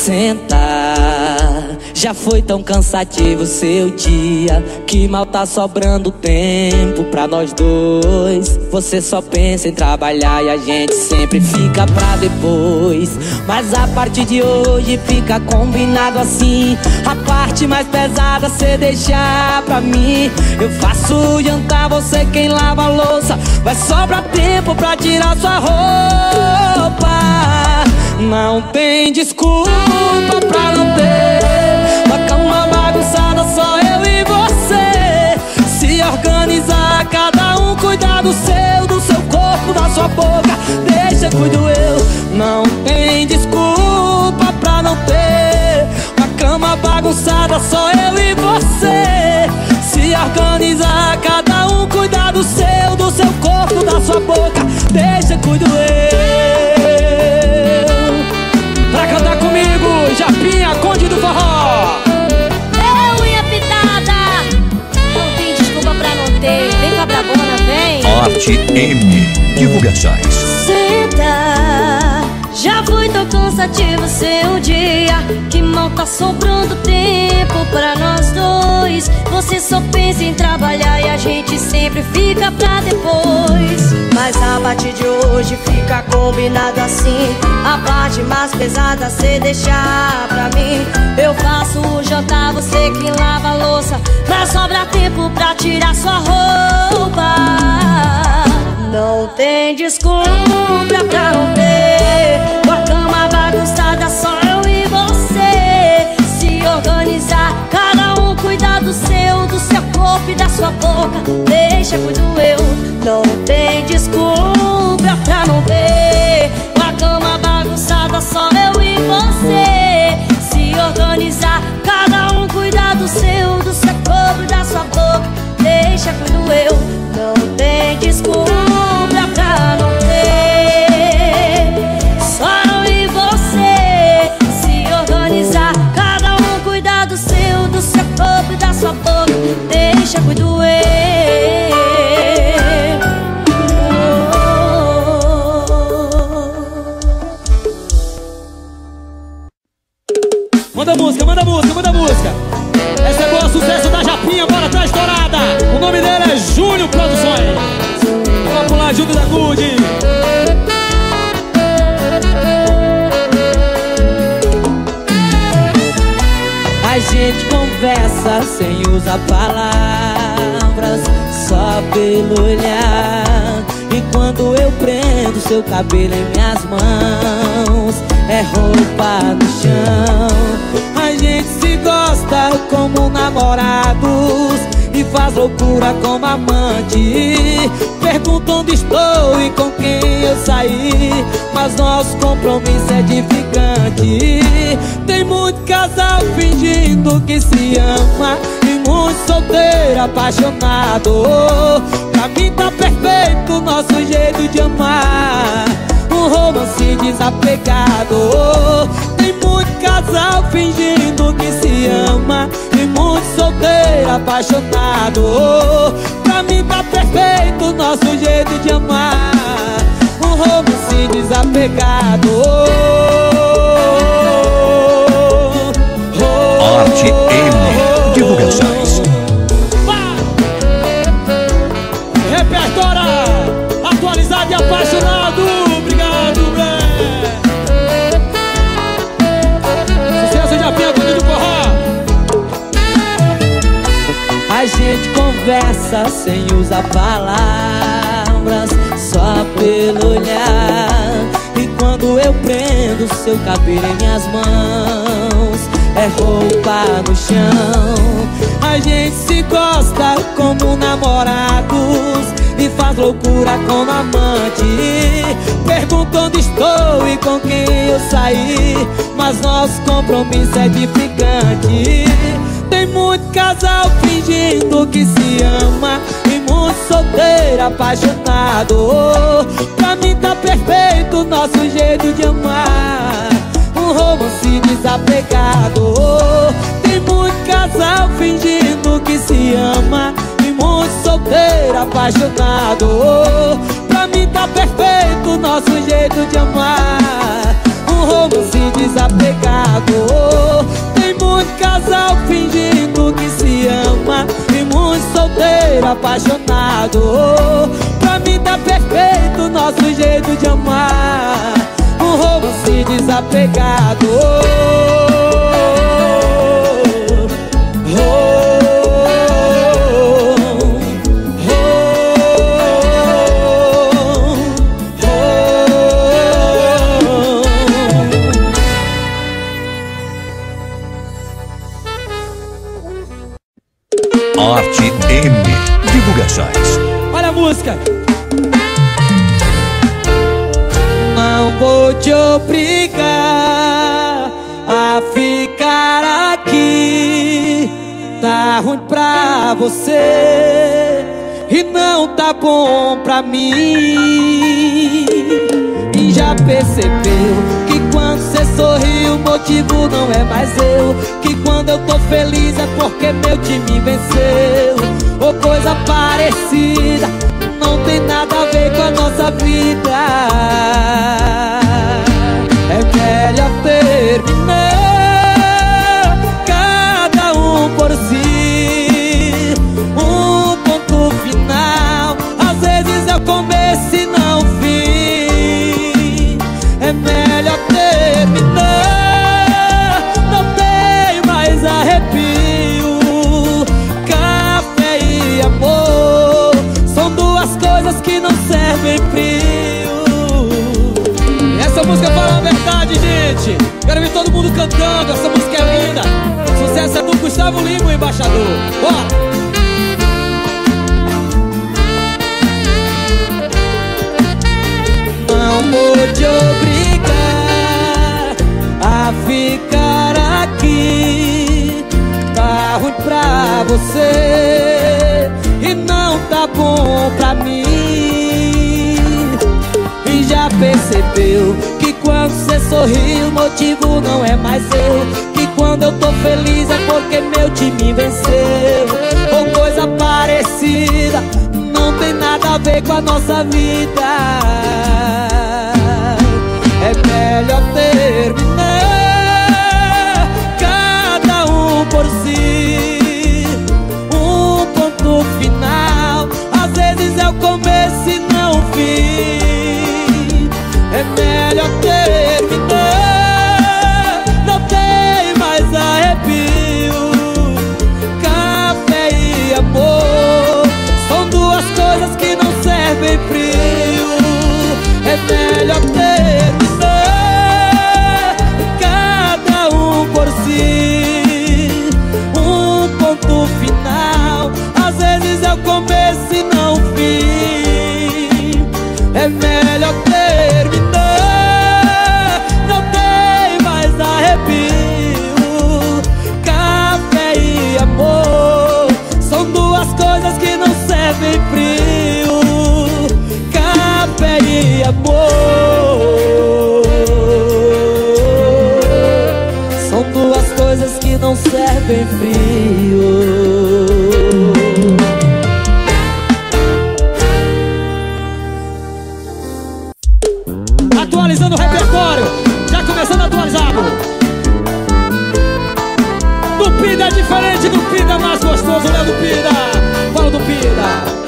Senta, já foi tão cansativo seu dia que mal tá sobrando tempo pra nós dois. Você só pensa em trabalhar e a gente sempre fica pra depois. Mas a partir de hoje fica combinado assim: a parte mais pesada cê deixar pra mim. Eu faço o jantar, você quem lava a louça. Vai sobrar tempo pra tirar sua roupa. Não tem desculpa pra não ter uma cama bagunçada, só eu e você. Se organizar, cada um cuidar do seu corpo, da sua boca. Deixa, cuido eu. Não tem desculpa pra não ter uma cama bagunçada, só eu e você. Se organizar, cada um cuidar do seu corpo, da sua boca. Deixa, cuido eu. Pra cantar comigo, Japinha, Conde do Forró. Eu, unha pitada, não tem desculpa pra não ter. Vem com a brabona, vem. Arte M Divulgações. Senta, já foi tão cansativo seu dia que mal tá sobrando tempo pra nós dois. Você só pensa em trabalhar e a gente sempre fica pra depois. Mas a partir de hoje fica combinado assim: a parte mais pesada cê deixar pra mim. Eu faço o jantar, você que lava a louça. Mas sobra tempo pra tirar sua roupa. Não tem desculpa pra não ter uma cama bagunçada, só eu e você. Se organizar, cada um cuidar do seu corpo e da sua boca. Deixa, cuido eu. Não tem desculpa pra não ter uma cama bagunçada, só eu e você. Se organizar, cada um cuidar do seu corpo e da sua boca. Deixa, cuido eu. Não tem desculpa pra não ter, só eu e você. Se organizar, cada um cuidar do seu corpo e da sua boca. Deixa, cuido eu. Manda música, manda música, manda música. Essa é boa, sucesso da Japinha, bora, tá estourada. O nome dele é Júnior Produções. Vamos lá, Júnior da Good. A gente conversa sem usar palavras, só pelo olhar. E quando eu prendo seu cabelo em minhas mãos, é roupa no chão. A gente se gosta como namorados e faz loucura como amante. Pergunta onde estou e com quem eu saí, mas nosso compromisso é edificante. Tem muito casal fingindo que se ama e muito solteiro apaixonado. Pra mim tá perfeito o nosso jeito de amar, um romance desapegado. Tem muito casal fingindo que se ama e muito solteiro apaixonado. Pra mim tá perfeito o nosso jeito de amar, um romance desapegado. Arte M Divulgações. Repertório atualizado e apaixonado. Obrigado, velho. Sucesso de Japinha, Conde do Forró. A gente conversa sem usar palavras, só pelo olhar. E quando eu prendo seu cabelo em minhas mãos, é roupa no chão. A gente se gosta como namorados e faz loucura como amante. Pergunta onde estou e com quem eu saí, mas nosso compromisso é edificante. Tem muito casal fingindo que se ama e muito solteiro apaixonado. Pra mim tá perfeito o nosso jeito de amar, um romance desapegado. Tem muito casal fingindo que se ama e muito solteiro apaixonado. Pra mim tá perfeito o nosso jeito de amar, um romance desapegado. apaixonado. Pra mim tá perfeito nosso jeito de amar, um romance desapegado. Arte M Divulgações. Olha a música. Não vou te obrigar a ficar aqui. Tá ruim pra você e não tá bom pra mim. E já percebeu que quando cê sorri o motivo não é mais eu, que quando eu tô feliz é porque meu time venceu, ou coisa parecida, não tem nada a ver com a nossa vida. É melhor terminar, cada um por si, um ponto final. Às vezes é o começo e não o fim. É melhor terminar, não tem mais arrepio. Café e amor são duas coisas que não servem frio. Essa música fala a verdade, gente. Quero ver todo mundo cantando, essa música é linda. Sucesso é do Gustavo Lima, o embaixador. Bora! Não vou te obrigar a ficar aqui. Tá ruim pra você e não tá bom pra mim. E já percebeu que quando cê sorri o motivo não é mais eu, que quando eu tô feliz é porque meu time venceu, ou coisa parecida, não tem nada a ver com a nossa vida. É melhor terminar, cada um por si, um ponto final. Às vezes é o começo e não o fim. É melhor terminar, não tem mais arrepio. Café e amor são duas coisas que não servem frio. É melhor terminar, cada um por si, um ponto final. Às vezes é o começo e não o fim. É melhor terminar, não tem mais arrepio. Café e amor são duas coisas que não servem frio. Café e amor são duas coisas que não servem frio. Atualizando o repertório, já começando atualizado. Dupida é diferente, Dupida é mais gostoso, né, Dupida? Fala, Dupida.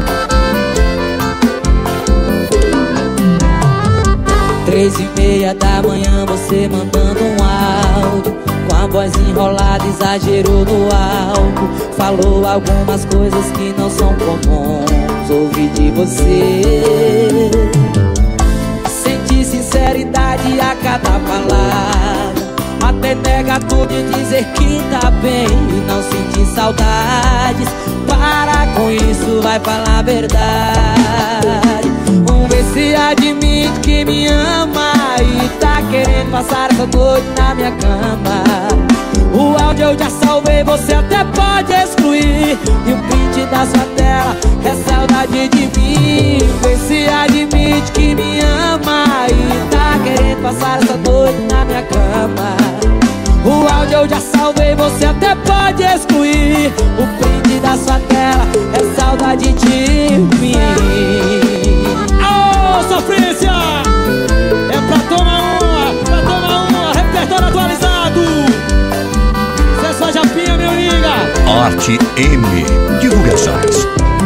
3:30 da manhã você mandando um áudio, com a voz enrolada, exagerou no álcool. Falou algumas coisas que não são comuns ouvir de você. Senti sinceridade a cada palavra, até nega tudo e dizer que tá bem e não sentir saudades. Para com isso, vai falar a verdade. Vamos ver se admite que me ama e tá querendo passar essa noite na minha cama. O áudio eu já salvei, você até pode excluir, e o print da sua tela é saudade de mim. Vê se admite que me ama e tá querendo passar essa noite na minha cama. O áudio eu já salvei, você até pode excluir, o print da sua tela é saudade de mim. Ô, sofrência! É pra tomar uma, repertório atualizado. Cê só japinha, meu amiga. Arte M Divulgações.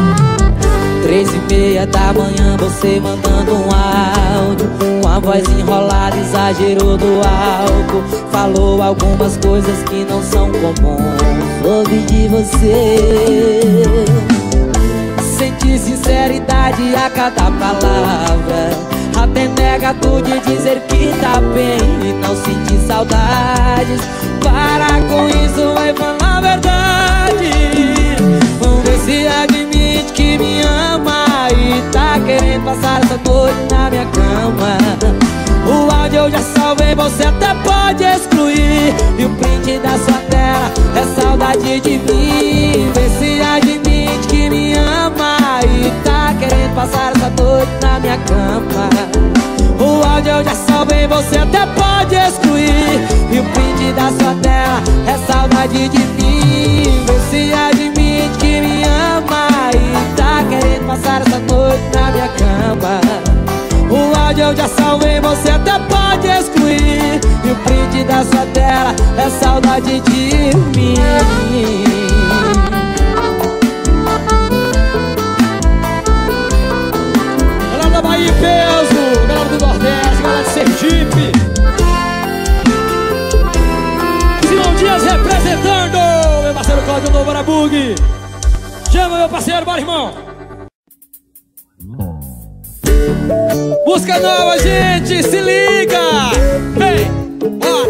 3:30 da manhã você mandando um áudio, com a voz enrolada, exagerou do álcool. Falou algumas coisas que não são comuns, ouvi de você. Senti sinceridade a cada palavra, até nega tu de dizer que tá bem e não sentir saudades. Para com isso, vai falar a verdade. Vamos ver se admite que me ama e tá querendo passar essa noite na minha cama. O áudio eu já salvei, você até pode excluir, e o print da sua tela é saudade de mim. Vê se admite que me ama e tá querendo passar essa noite na minha cama. O áudio eu já salvei, você até pode excluir, e o print da sua tela é saudade de mim. Vê se admite que me ama e tá querendo passar essa noite na minha cama. O áudio eu já salvei, você até pode excluir, e o print da sua tela é saudade de mim. Galera da Bahia, peso, galera do Nordeste, galera de Sergipe, Simão Dias representando, meu parceiro Cláudio Novo Arabug. Chama meu parceiro, bora irmão. Música nova, gente, se liga! Vem, bora!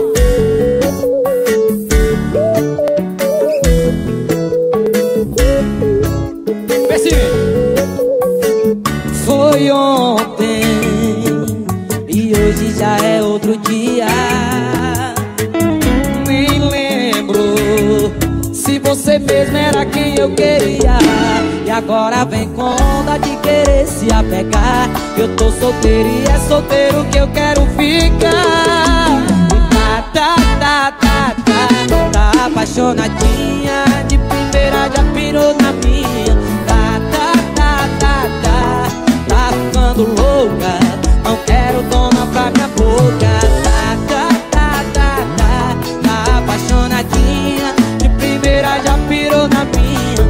Foi ontem e hoje já é outro dia. Nem lembro se você mesmo era quem eu queria, e agora vem com onda de querer se apegar. Eu tô solteiro e é solteiro que eu quero ficar. E tá apaixonadinha, de primeira já pirou na minha. Tá ficando louca, não quero dona pra minha boca. Tá apaixonadinha, de primeira já pirou na minha.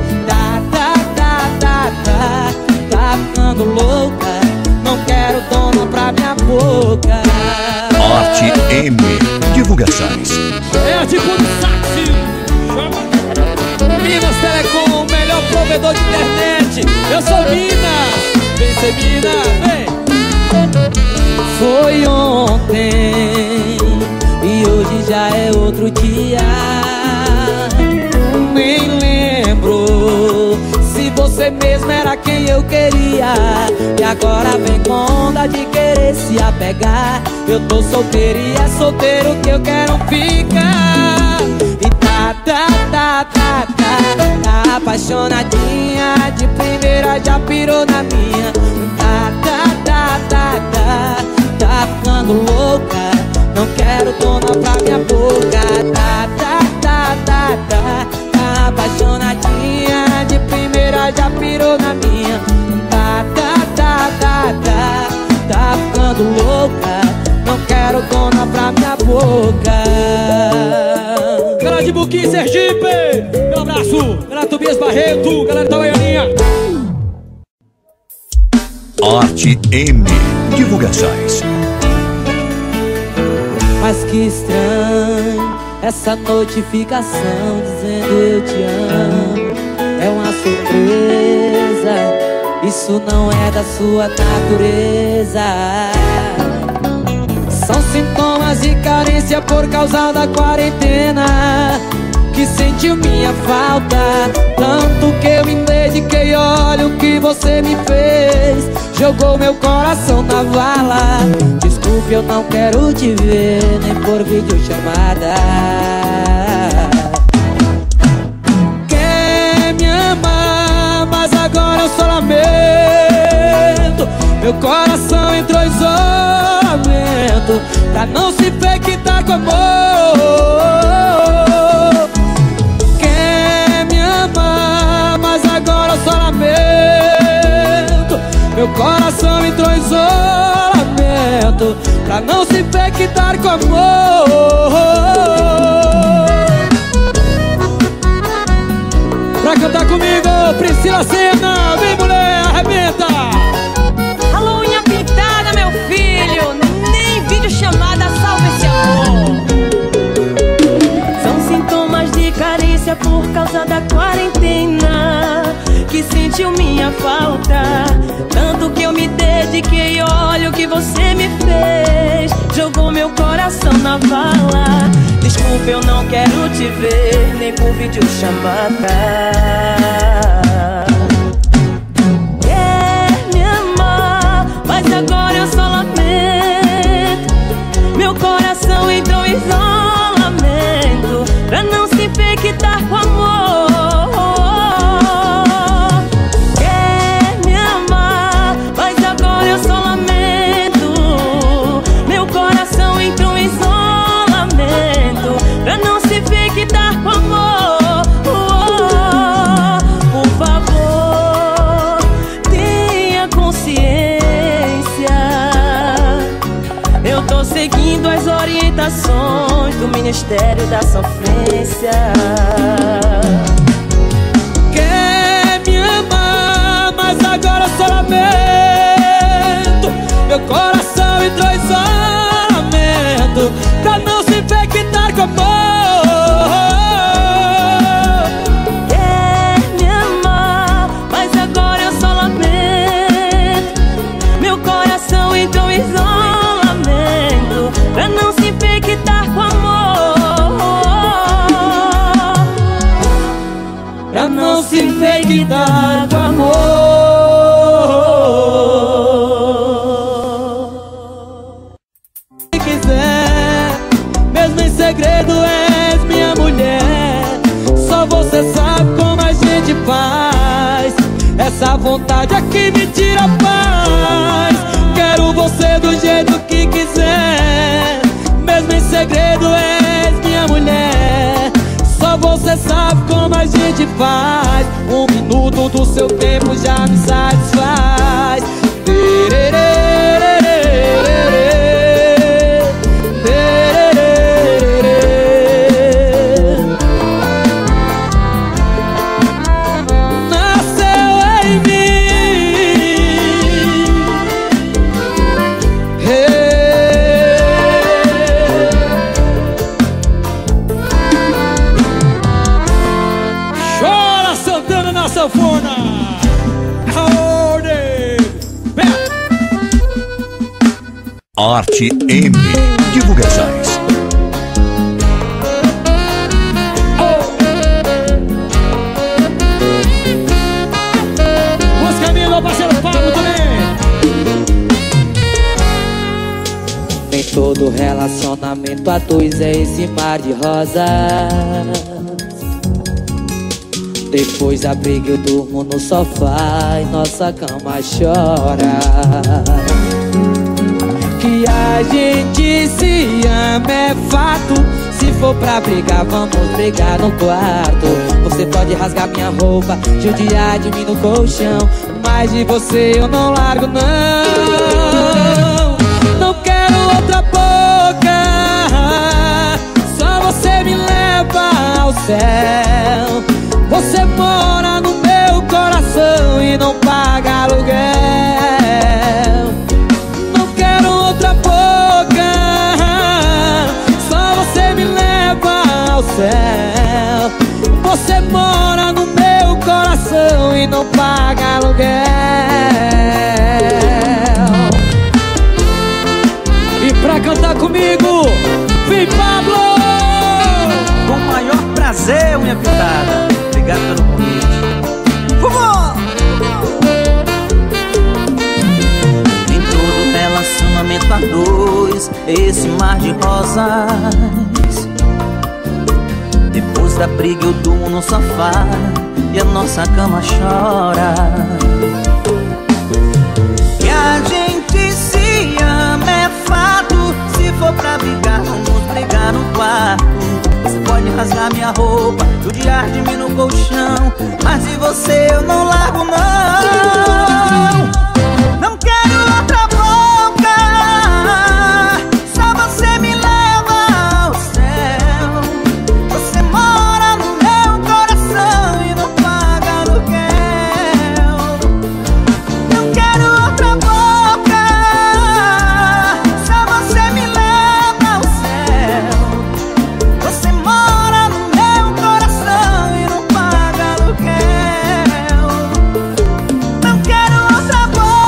Tá ficando louca, não quero dona pra minha boca. Arte M Divulgações. É tipo do sax. Minas Telecom, o melhor provedor de internet. Eu sou Minas. Vem ser Minas, vem. Foi ontem e hoje já é outro dia. Nem lembro se você mesmo era quem eu queria, e agora vem com onda de querer se apegar. Eu tô solteiro e é solteiro que eu quero ficar. E tá apaixonadinha, de primeira já pirou na minha. Tá ficando louca, não quero dona pra minha boca. Tá apaixonadinha, de primeira já pirou na minha. Tá ficando louca, não quero dona pra minha boca. Galera de Buquim, Sergipe, meu abraço. Galera Tobias Barreto, galera da Baianinha. Arte M Divulgações. Mas que estranho essa notificação dizendo eu te amo. É uma surpresa, isso não é da sua natureza. São sintomas de carência por causa da quarentena, que sentiu minha falta, tanto que eu me dediquei. Olha o que você me fez, jogou meu coração na vala. Desculpe, eu não quero te ver, nem por videochamada. Quer me amar, mas agora eu só lamento. Meu coração entrou em isolamento, pra não se ver que tá com amor. Quer me amar, mas agora eu só lamento. Meu coração entrou em isolamento, pra não se ver que tá com amor. Pra cantar comigo, Priscila Senna, vem mulher, arrebenta. na vala. Desculpa, eu não quero te ver, nem por vídeo chamada. Quer me amar, mas agora eu só lamento. Meu coração entrou em isolamento pra não se infectar com amor. Quer me amar, mas agora eu só lamento. Meu coração entrou em isolamento pra não se infectar com amor. Por favor, tenha consciência. Eu tô seguindo as orientações do Ministério da Sofrência. Quer me amar, mas agora eu só lamento. Meu coração entrou em isolamento pra não se infectar com amor. Quer me amar, mas agora eu só lamento. Meu coração entrou em isolamento pra não se infectar com amor. Pra não se infectar com amor. Se quiser, mesmo em segredo és minha mulher. Só você sabe como a gente faz. Essa vontade aqui me tira a paz. Quero você do jeito que quiser. Mesmo em segredo és minha mulher. Só você sabe como a gente faz. Um minuto do seu tempo já me satisfaz. Nasceu em mim. Chora, Santana, na sanfona. Arte M Divulgações. Música minha, meu parceiro Pablo também. Nem todo relacionamento a dois é esse mar de rosas. Depois da briga eu durmo no sofá e nossa cama chora. Que a gente se ama é fato. Se for pra brigar, vamos brigar no quarto. Você pode rasgar minha roupa, judiar de mim no colchão, mas de você eu não largo, não. Não quero outra boca, só você me leva ao céu. Você mora no meu coração e não paga aluguel. Não quero outra boca, só você me leva ao céu. Você mora no meu coração e não paga aluguel. E pra cantar comigo, vem Pablo! Com o maior prazer, minha pitada. Obrigado pelo convite. Vamos! Em todo relacionamento a dois, esse mar de rosas. Depois da briga eu durmo no sofá e a nossa cama chora. Que a gente se ama é fato. Se for pra brigar, vamos brigar no quarto. Você pode rasgar minha roupa, judiar de mim no colchão, mas de você eu não largo, não. Não quero outra boca, só você me leva ao céu. Você mora no meu coração e não paga aluguel. Não quero outra boca, só você me leva ao céu. Você mora no meu coração e não paga aluguel. Não quero outra boca.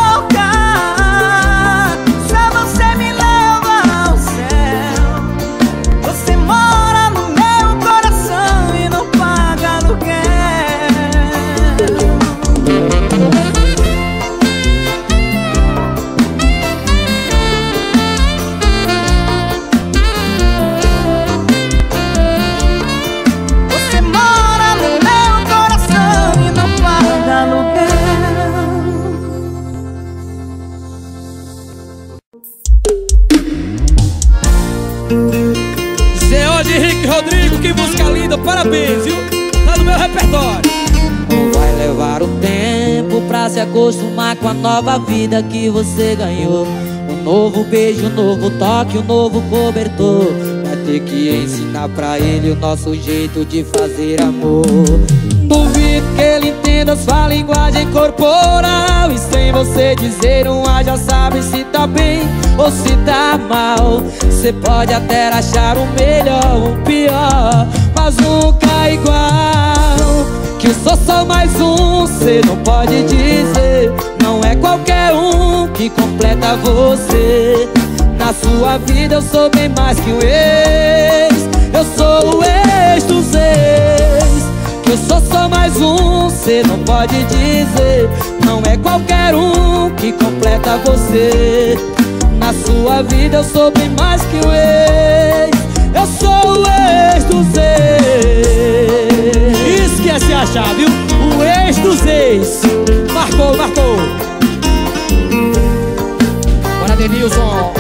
Henrique Rodrigo, que música linda, parabéns, viu? Tá no meu repertório. Vai levar um tempo pra se acostumar com a nova vida que você ganhou. Um novo beijo, um novo toque, um novo cobertor. Vai ter que ensinar pra ele o nosso jeito de fazer amor. Duvido que ele entenda sua linguagem corporal, e sem você dizer um A já sabe se tá bem ou se tá mal. Cê pode até achar o melhor, o pior, mas nunca é igual. Que eu sou só mais um, cê não pode dizer. Não é qualquer um que completa você. Na sua vida eu sou bem mais que um ex. Eu sou o ex dos ex. Que eu sou só mais um, cê não pode dizer. Não é qualquer um que completa você. Na sua vida eu sou bem mais que um ex. Eu sou o ex dos ex. Isso que é se achar, viu? O ex dos ex. Marcou, marcou. Bora, Denilson.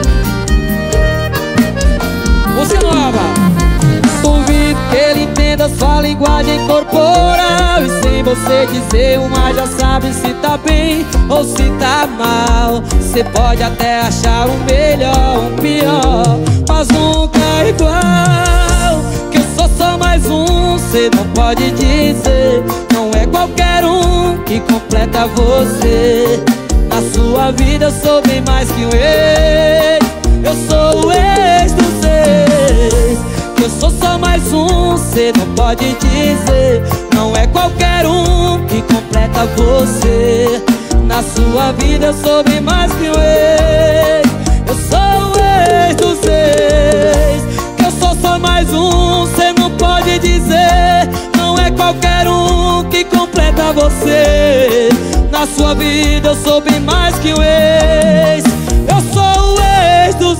Música nova. Duvido que ele entenda sua linguagem corporal, e sem você dizer um A já sabe se tá bem ou se tá mal. Cê pode até achar o melhor, o pior, mas nunca é igual. Que eu sou só mais um, cê não pode dizer. Não é qualquer um que completa você. Na sua vida eu sou bem mais que um ex. Eu sou o ex dos ex. Que eu sou só mais um, cê não pode dizer. Não é qualquer um que completa você. Na sua vida eu sou bem mais que um ex. Eu sou o ex dos ex. Que eu sou só mais um, cê não pode dizer. Não é qualquer um que completa você. Na sua vida eu sou bem mais que um ex. Eu sou o ex dos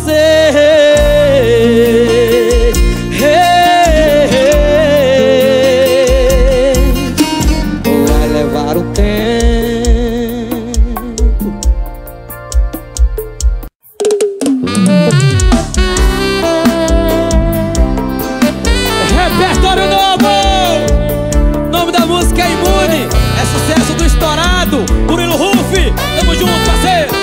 ex. Vai levar um tempo. Repertório novo. O nome da música é Imune. É sucesso do Estourado, Murilo Rufi. Tamo junto, parceiro.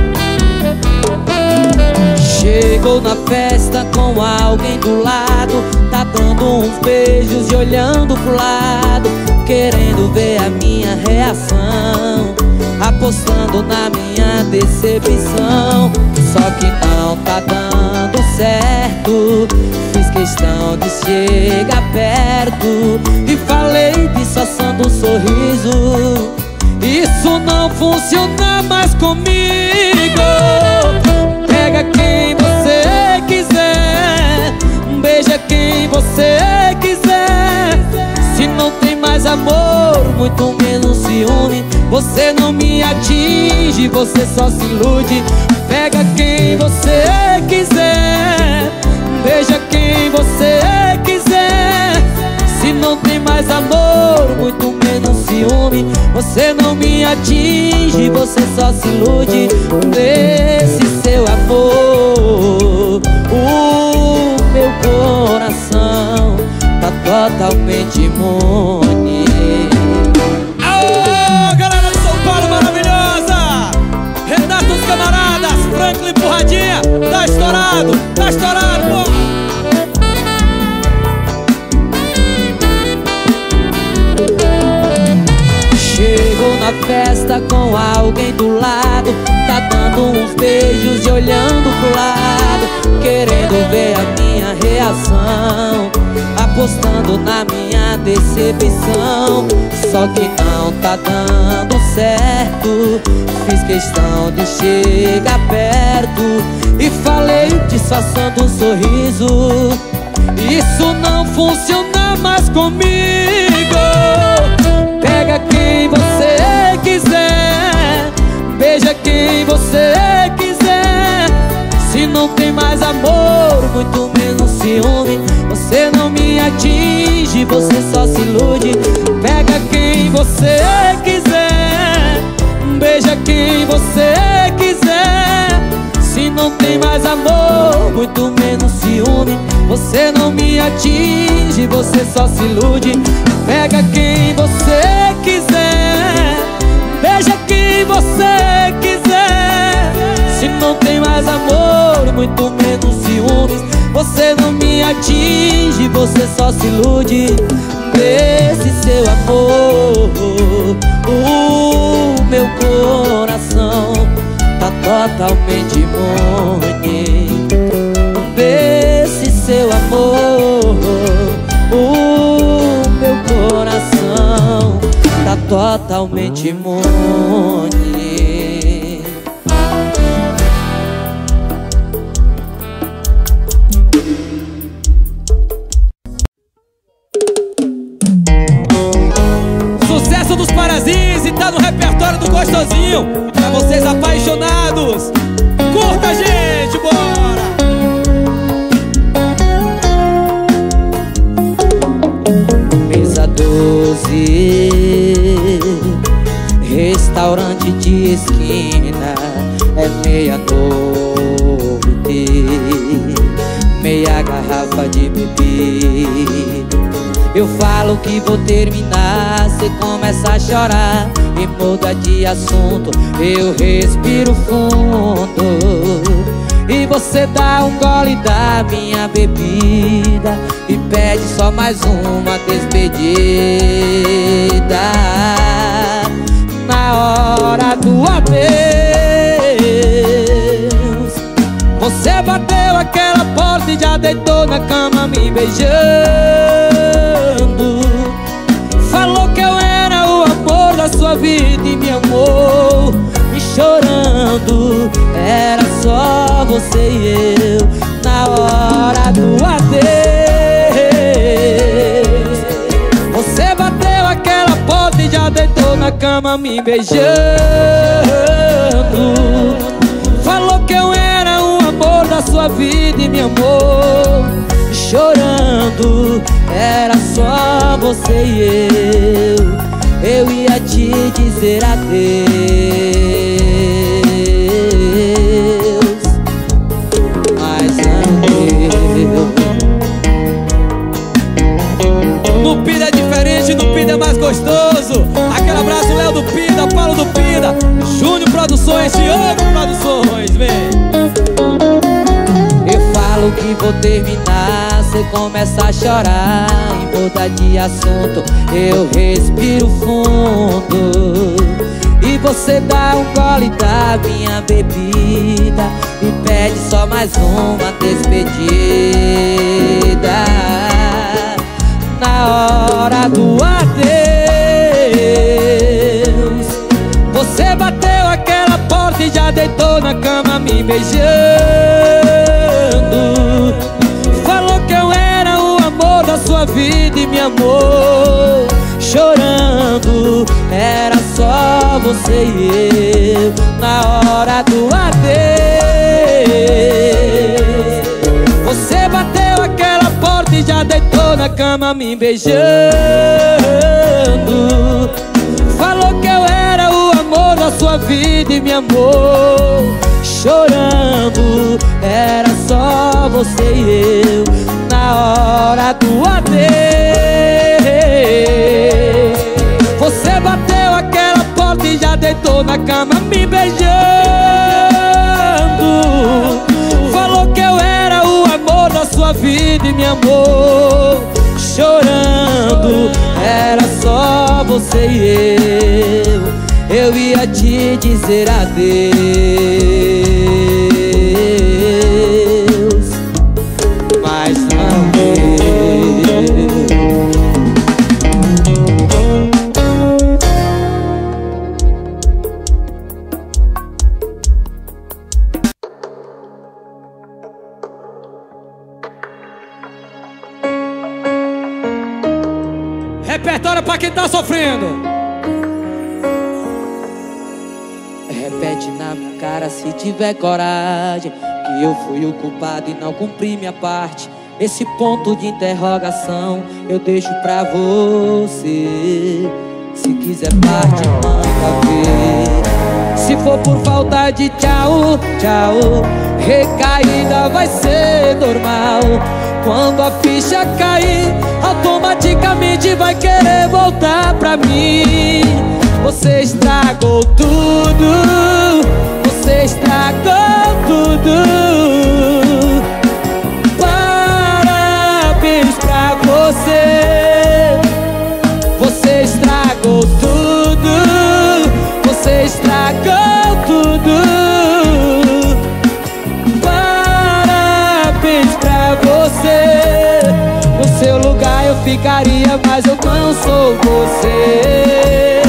Chegou na festa com alguém do lado, tá dando uns beijos e olhando pro lado, querendo ver a minha reação, apostando na minha decepção. Só que não tá dando certo. Fiz questão de chegar perto e falei disfarçando um sorriso. Isso não funciona mais comigo. Pega quem você quiser, beija quem você quiser. Se não tem mais amor, muito menos ciúme, você não me atinge, você só se ilude. Pega quem você quiser, beija quem você quiser. Se não tem mais amor, muito menos ciúme, você não me atinge, você só se ilude. Nesse seu amor, o meu coração tá totalmente imune. Aô, galera de São Paulo maravilhosa! Renato dos camaradas, Franklin Porradinha. Tá estourado, pô! Chegou na festa com alguém do lado, tá dando uns beijos e olhando pro lado, querendo ver a minha reação, apostando na minha decepção. Só que não tá dando certo. Fiz questão de chegar perto e falei disfarçando um sorriso. Isso não funciona mais comigo. Pega quem você quiser, beija quem você quiser. Se não tem mais amor, muito menos ciúme, você não me atinge, você só se ilude. Pega quem você quiser, beija quem você quiser. Se Se não tem mais amor, muito menos ciúme. Você não me atinge, você só se ilude. Pega quem você quiser, beija quem você quiser. Se não tem mais amor, muito menos ciúmes. Você não me atinge, você só se ilude. Desse seu amor, o meu coração tá totalmente imune. Desse seu amor, o meu coração tá totalmente imune. Sucesso dos Parasins e tá no repertório do Gostosinho. Pra vocês apaixonados, curta, gente, bora! Mesa 12, restaurante de esquina. É meia-noite, meia garrafa de bebida. Eu falo que vou terminar, cê começa a chorar e muda de assunto. Eu respiro fundo e você dá um gole da minha bebida e pede só mais uma despedida. Na hora do adeus, você bateu aquela porta e já deitou na cama me beijando. Falou que eu era o amor da sua vida e me amou, me chorando. Era só você e eu na hora do adeus. Você bateu aquela porta e já deitou na cama me beijando. Falou que eu era o amor da sua vida e me amou, chorando. Era só você e eu ia te dizer adeus, mas não deu. No Pida é diferente, no Pida é mais gostoso. Aquele abraço, Léo do Pida, Paulo do Pida, Júnior Produções, Diogo Produções, vem. Eu falo que vou terminar, cê começa a chorar e muda de assunto. Eu respiro fundo e você dá um gole da minha bebida e pede só mais uma despedida. Na hora do adeus, você bateu aquela porta e já deitou na cama me beijando. Falou que eu era o amor da sua vida e me amou, chorando. Era só você e eu na hora do adeus. Você bateu aquela porta e já deitou na cama me beijando. Falou que eu era o amor da sua vida e me amou, chorando. Era só você e eu na hora do adeus. Você bateu aquela porta e já deitou na cama me beijando. Falou que eu era o amor da sua vida e me amou, chorando. Era só você e eu ia te dizer adeus, mas não deu. Repertório pra quem tá sofrendo. Repete na minha cara se tiver coragem, que eu fui o culpado e não cumpri minha parte. Esse ponto de interrogação eu deixo pra você. Se quiser parte, manda ver. Se for por falta de tchau, tchau, recaída vai ser normal. Quando a ficha cair, automaticamente vai querer voltar pra mim. Você estragou tudo, você estragou tudo. Parabéns pra você. Você estragou tudo, você estragou tudo. Parabéns pra você. No seu lugar eu ficaria, mas eu não sou você.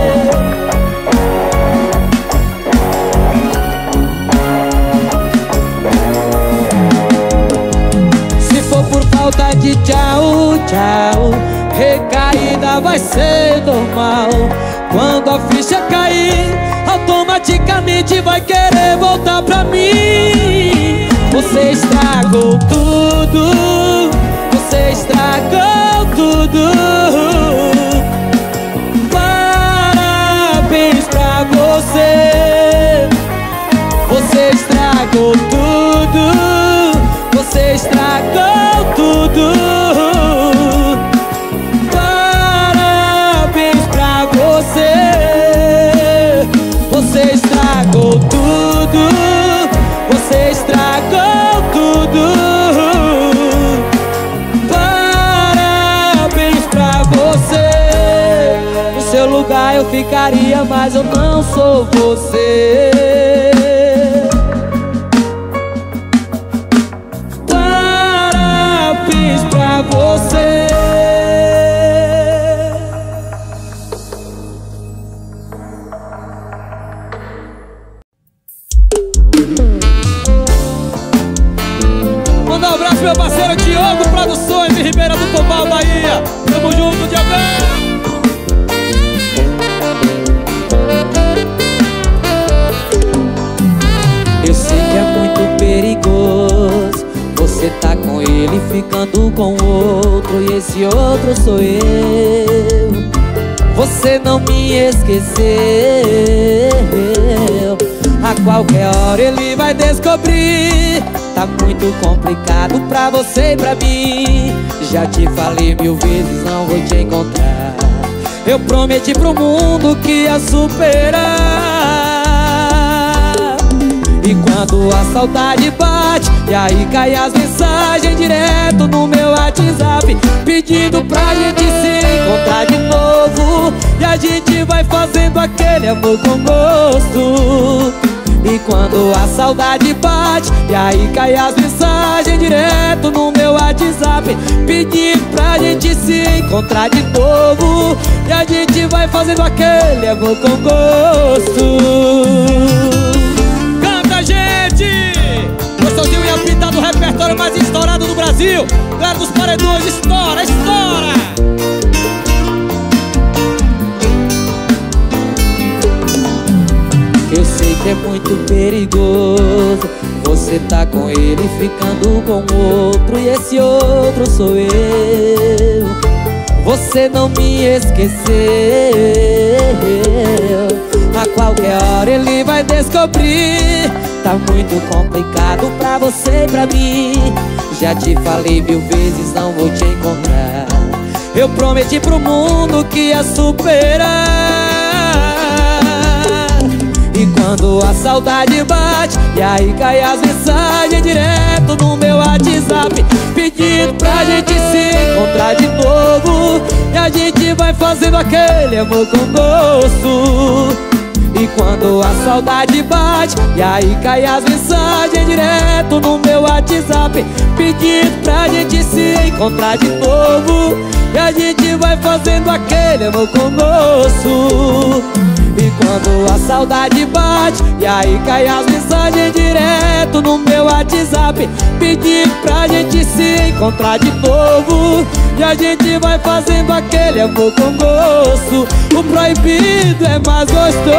Se for por falta de tchau, tchau, recaída vai ser normal. Quando a ficha cair, automaticamente vai querer voltar pra mim. Você estragou tudo, você estragou tudo. Parabéns pra você. Você estragou tudo, você estragou tudo. Parabéns pra você. Você estragou tudo, você estragou tudo. Parabéns pra você. No seu lugar eu ficaria, mas eu não sou você. Parabéns pra você. Mandar um abraço meu parceiro Diogo Produções de Ribeira do Pombal, Bahia. Tamo junto, Diogão. Eu sei que é muito perigoso você tá com ele ficando com outro, e esse outro sou eu. Você não me esqueceu. A qualquer hora ele vai descobrir. Tá muito complicado pra você e pra mim. Já te falei 1000 vezes, não vou te encontrar. Eu prometi pro mundo que ia superar. E quando a saudade bate, e aí cai as mensagens direto no meu WhatsApp, pedindo pra gente se encontrar de novo. E a gente vai fazendo aquele amor com gosto. E quando a saudade bate, e aí cai as mensagens direto no meu WhatsApp, pedindo pra gente se encontrar de novo. E a gente vai fazendo aquele amor com gosto. Canta, gente! Gostoszinho e apitado do repertório mais estourado do Brasil. Galera dos Paredões, estoura, estoura! Eu sei que é muito perigoso você tá com ele ficando com outro, e esse outro sou eu. Você não me esqueceu. A qualquer hora ele vai descobrir. Tá muito complicado pra você e pra mim. Já te falei 1000 vezes, não vou te encontrar. Eu prometi pro mundo que ia superar. E quando a saudade bate, e aí cai as mensagens direto no meu WhatsApp, pedindo pra gente se encontrar de novo. E a gente vai fazendo aquele amor com gosto. E quando a saudade bate, e aí cai as mensagens direto no meu WhatsApp, pedindo pra gente se encontrar de novo. E a gente vai fazendo aquele amor com gosto. E quando a saudade bate, e aí cai as mensagens direto no meu WhatsApp, pedindo pra gente se encontrar de novo. E a gente vai fazendo aquele amor com gosto. O proibido é mais gostoso.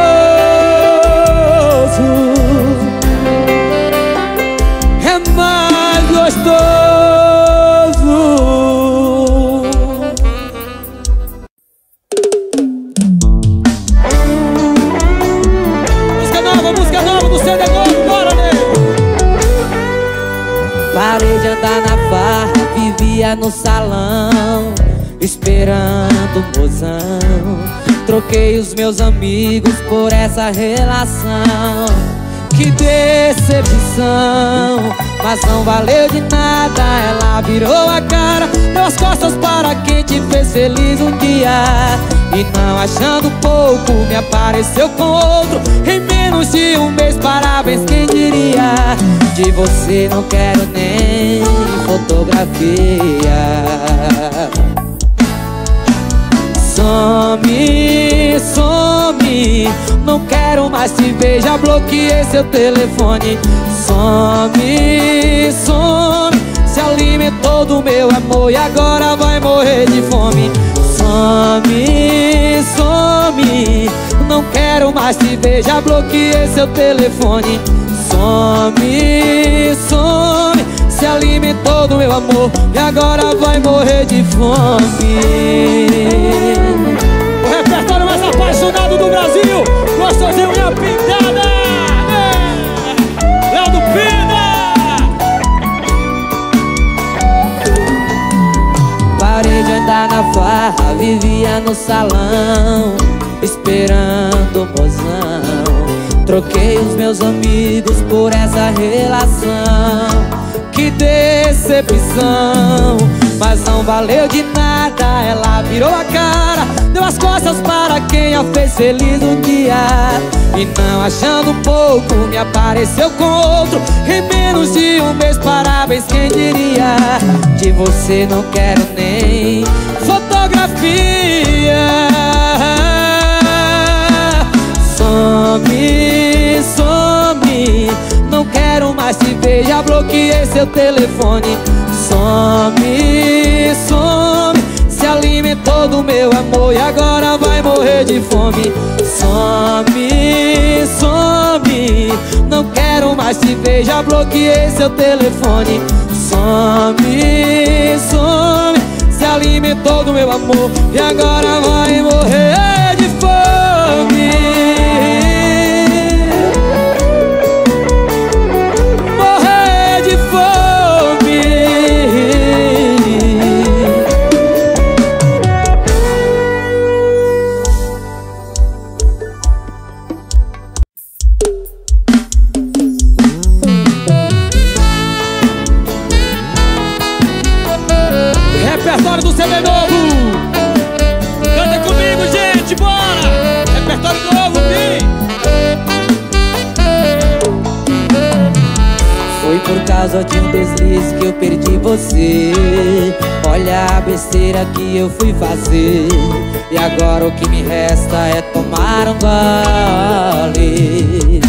É mais gostoso. Música nova do CD novo, bora, nego! vivia no salão esperando o mozão. Troquei os meus amigos por essa relação. Que decepção, mas não valeu de nada. Ela virou a cara, deu as costas para quem te fez feliz um dia. E não achando pouco, me apareceu com outro em menos de um mês. Parabéns, quem diria? De você não quero nem fotografia. Some, some, não quero mais te ver, já bloqueei seu telefone. Some, some, se alimentou do meu amor e agora vai morrer de fome. Some, some, não quero mais te ver, já bloqueei seu telefone. Some, some, se alimentou do meu amor e agora vai morrer de fome. O repertório mais apaixonado do Brasil, gostosinho e a pintada, Léo do Pina. Parei de andar na farra, vivia no salão esperando o mozão. Troquei os meus amigos por essa relação. Que decepção, mas não valeu de nada. Ela virou a cara, deu as costas para quem a fez feliz um dia. E não achando pouco, me apareceu com outro em menos de um mês. Parabéns, quem diria? De você não quero nem fotografia. Some, some, não quero mais te ver, já bloqueei seu telefone. Some, some, se alimentou do meu amor e agora vai morrer de fome. Some, some, não quero mais te ver, já bloqueei seu telefone. Some, some, se alimentou do meu amor e agora vai morrer de fome. Repertório do CD novo. Canta comigo, gente, bora! Repertório novo, vem! Foi por causa de um deslize que eu perdi você. Olha a besteira que eu fui fazer. E agora o que me resta é tomar um gole.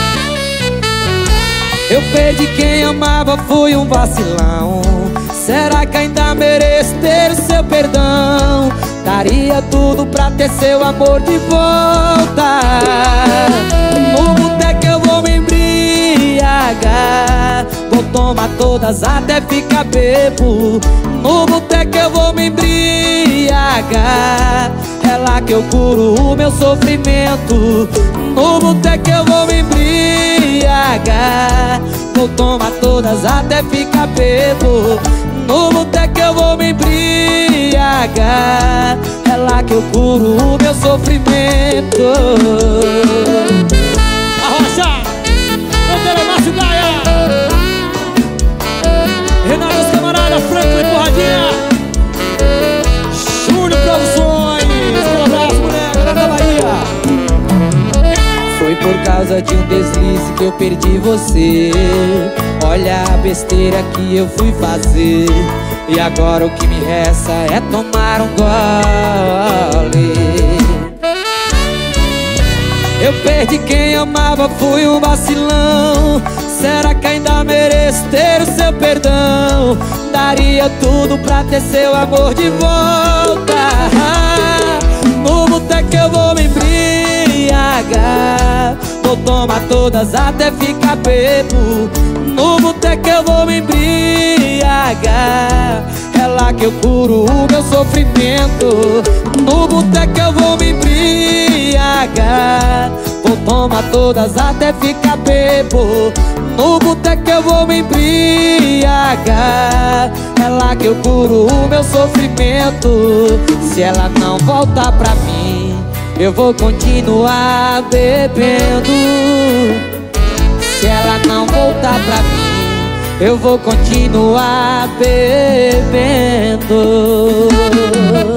Eu perdi quem amava, fui um vacilão. Será que ainda mereço ter o seu perdão? Daria tudo pra ter seu amor de volta. No boteco eu vou me embriagar, vou tomar todas até ficar bebo. No boteco eu vou me embriagar, é lá que eu curo o meu sofrimento. No boteco eu vou me embriagar, vou tomar todas até ficar bebo. No boteco eu vou me embriagar, é lá que eu curo o meu sofrimento. Arrocha! Bandeira Márcio Gaia! Renato dos Camaradas, Franklin Porradinha, Júnior Produções. Um abraço, mulher, galera da Bahia. Foi por causa de um deslize que eu perdi você. Olha a besteira que eu fui fazer. E agora o que me resta é tomar um gole. Eu perdi quem amava, fui um vacilão. Será que ainda mereço ter o seu perdão? Daria tudo pra ter seu amor de volta. No boteco eu vou me embriagar, vou tomar todas até ficar bebo. No boteco eu vou me embriagar, é lá que eu curo o meu sofrimento. No boteco eu vou me embriagar, vou tomar todas até ficar bebo. No boteco eu vou me embriagar. É lá que eu curo o meu sofrimento. Se ela não voltar pra mim, eu vou continuar bebendo. Se ela não voltar pra mim, eu vou continuar bebendo.